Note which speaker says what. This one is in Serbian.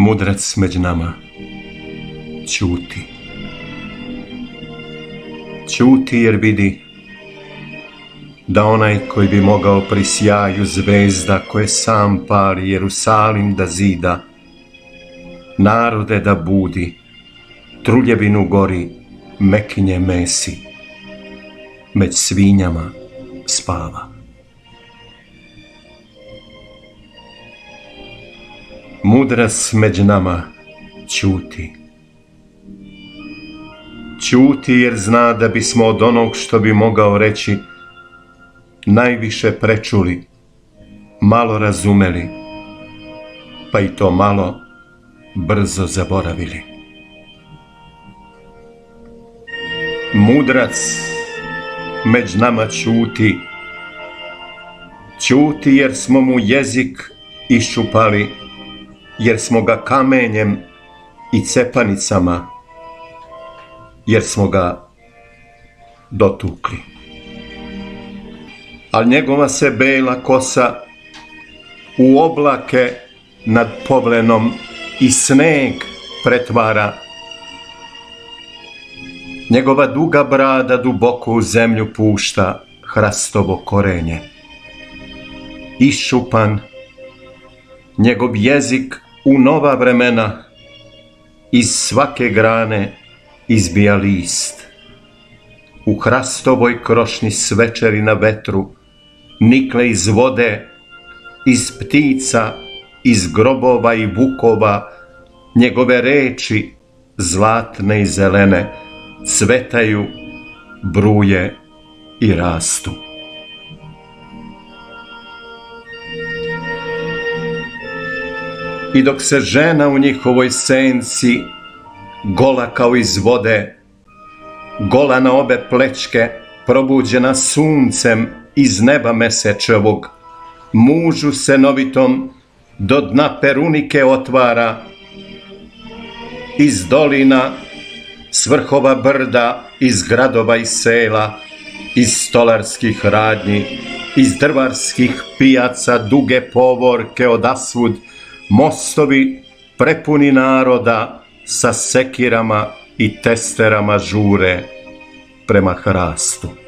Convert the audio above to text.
Speaker 1: Mudrac među nama ćuti. Ćuti jer vidi da onaj koji bi mogao pri sjaju zvezda koje sam pali Jerusalim da zida, narode da budi, truljevinu gori, mekinje mesi, među svinjama spava. Mudrac među nama ćuti. Ćuti jer zna da bismo od onog što bi mogao reći najviše prečuli, malo razumeli, pa i to malo brzo zaboravili. Mudrac među nama ćuti. Ćuti jer smo mu jezik iščupali, jer smo ga kamenjem i cepanicama, jer smo ga dotukli. Al njegova se bela kosa u oblake nad Povlenom i sneg pretvara. Njegova duga brada duboko u zemlju pušta hrastovo korenje. Iščupan, njegov jezik u nova vremena, iz svake grane izbija list. U hrastovoj krošnji svečeri na vetru nikle iz vode, iz ptica, iz grobova i vukova, njegove reči zlatne i zelene cvetaju, bruje i rastu. I dok se žena u njihovoj senci, gola kao iz vode, gola na obe plećke, probuđena suncem iz neba mesečevog, mužu senovitom do dna perunike otvara, iz dolina, s vrhova brda, iz gradova i sela, iz stolarskih radnji, iz drvarskih pijaca, duge povorke odasvud, mostovi prepuni naroda sa sekirama i testerama žure prema hrastu.